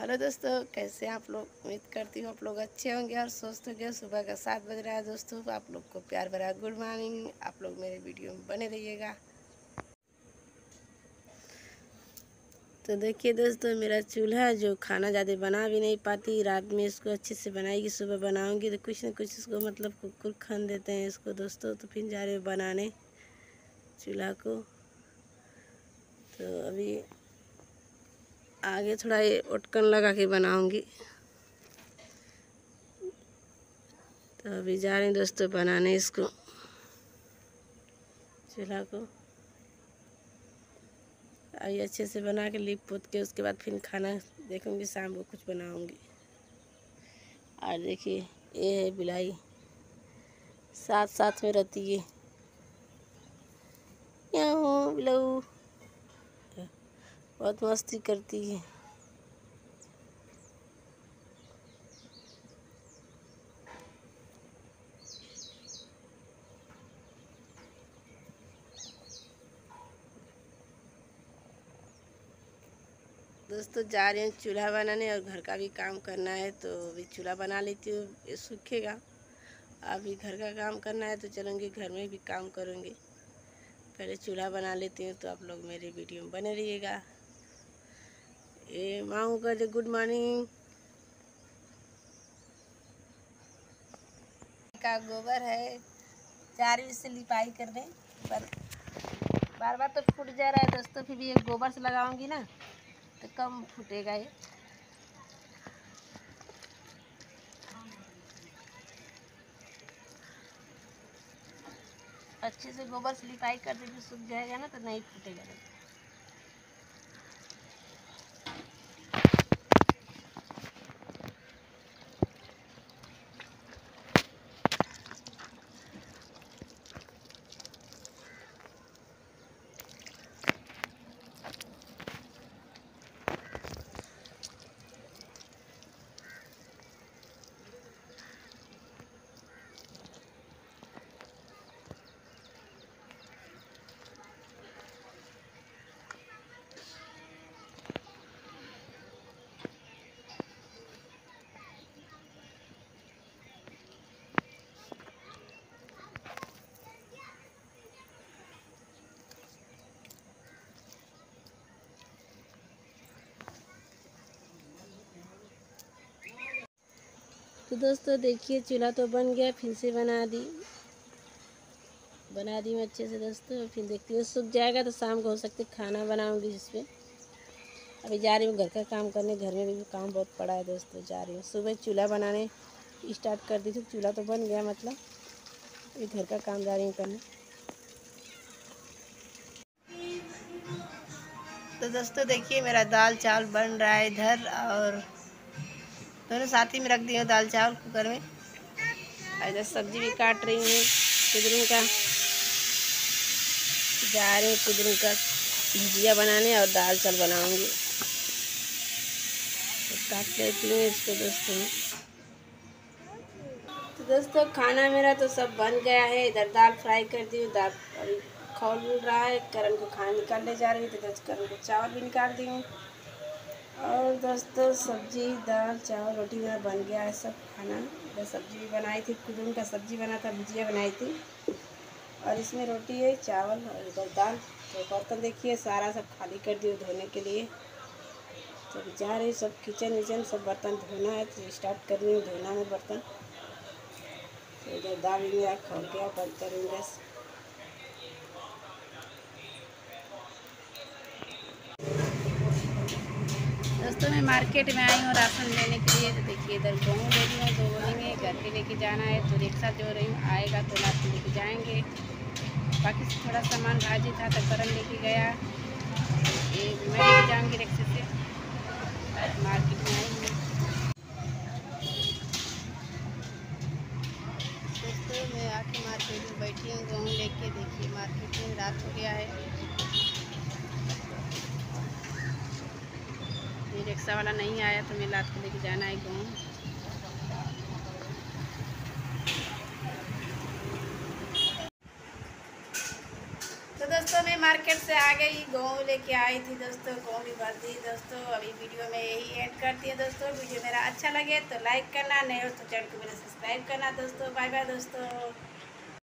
Hello दोस्तों, कैसे हैं आप लोग। उम्मीद करती हूँ आप लोग अच्छे होंगे और स्वस्थ होंगे। सुबह का 7 बज रहा है दोस्तों। आप लोग को प्यार भरा गुड मॉर्निंग। आप लोग मेरे वीडियो में बने रहिएगा। तो देखिए दोस्तों, मेरा चूल्हा जो खाना ज़्यादा बना भी नहीं पाती, रात में इसको अच्छे से बनाएगी, सुबह बनाऊंगी तो कुछ ना कुछ इसको मतलब कुकुर खान देते हैं इसको दोस्तों। तो फिर जा रहे बनाने चूल्हा को। तो अभी आगे थोड़ा ये उटकन लगा के बनाऊंगी। तो अभी जा रहे हैं दोस्तों बनाने इसको, चूल्हा को। अभी अच्छे से बना के लिप पोत के उसके बाद फिर खाना देखूंगी, शाम को कुछ बनाऊंगी। और देखिए ये है बिलाई, साथ साथ में रहती है। यहाँ बिलाऊ बहुत मस्ती करती है। दोस्तों जा रही हूँ चूल्हा बनाने और घर का भी काम करना है। तो अभी चूल्हा बना लेती हूँ, ये सूखेगा। अभी घर का काम करना है तो चलूँगी, घर में भी काम करूँगी। पहले चूल्हा बना लेती हूँ। तो आप लोग मेरे वीडियो में बने रहिएगा। ये माँ का जो गुड मॉर्निंग का गोबर है, 4 बजे से लिपाई करने पर बार बार तो फूट जा रहा है दोस्तों। फिर भी ये गोबर से लगाऊंगी ना तो कम फूटेगा ये। अच्छे से गोबर से लिपाई कर देंगे, सूख जाएगा ना तो नहीं फूटेगा। तो दोस्तों देखिए चूल्हा तो बन गया, फिर से बना दी मैं अच्छे से दोस्तों। फिर देखती हूँ सूख जाएगा तो शाम को हो सकती खाना बनाऊंगी जिसपे। अभी जा रही हूँ घर का काम करने, घर में भी काम बहुत पड़ा है दोस्तों। जा रही हूँ, सुबह चूल्हा बनाने स्टार्ट कर दी थी, चूल्हा तो बन गया मतलब। अभी घर का काम जा रही हूँ करने। तो दोस्तों देखिए मेरा दाल चावल बन रहा है इधर, और दोनों साथ ही में रख दिए दाल चावल कुकर में। इधर सब्जी भी काट रही हूँ, कुदरूम का। जा रही हूँ कुदरूम का भुजिया बनाने और दाल चावल बनाऊंगी। तो काट लेती हूँ इसको दोस्तों। तो दोस्तों खाना मेरा तो सब बन गया है। इधर दाल फ्राई कर दी हूँ, दाल अभी खौल रहा है। करण को खाना निकालने जा रही हूँ, तो करण को चावल भी निकाल दी हूँ। और दोस्तों सब्जी दाल चावल रोटी मेरा बन गया है सब खाना। इधर सब्जी भी बनाई थी, कुदरूम का सब्जी बना था, भुजिया बनाई थी, और इसमें रोटी है चावल और इधर दाल। तो बर्तन देखिए सारा सब खाली कर दिए धोने के लिए। तो जा रही सब किचन विचन सब बर्तन धोना है, तो स्टार्ट कर रही हूँ धोना में बर्तन। तो इधर दाल भी मेरा खौल गया, बंद करूँगा। दोस्तों मैं मार्केट में आई हूँ राशन लेने के लिए। तो देखिए इधर गेहूँ ले ली हूँ, 2 बोलेंगे घर के लेके जाना है। तो रिक्शा जो रही हूँ आएगा तो रात को लेके जाएंगे। बाकी थोड़ा सामान भाजी था तो करण लेके गया, ये मैं लेके जाऊँगी रिक्शे से। मार्केट में आई हूँ दोस्तों, मैं आके मार्केट में बैठी हूँ गेहूँ लेके। देखिए मार्केट में रात हो गया है, ये रिक्शा वाला नहीं आया तो मैं रात को लेके जाना है गेहूँ। तो दोस्तों मैं मार्केट से आ गई, गेहूँ लेके आई थी दोस्तों, गेहूँ भी भर दी दोस्तों। अभी वीडियो में यही एंड करती है दोस्तों। वीडियो मेरा अच्छा लगे तो लाइक करना, नहीं हो तो चैनल को मेरा सब्सक्राइब करना दोस्तों। बाय बाय दोस्तों।